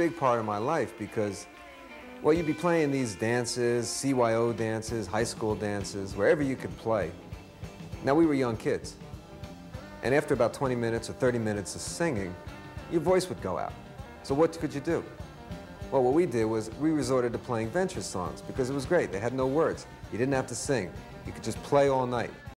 big part of my life because, well, you'd be playing these dances, CYO dances, high school dances, wherever you could play. Now, we were young kids. And after about 20 minutes or 30 minutes of singing, your voice would go out. So what could you do? Well, what we did was we resorted to playing venture songs because it was great. They had no words. You didn't have to sing. You could just play all night.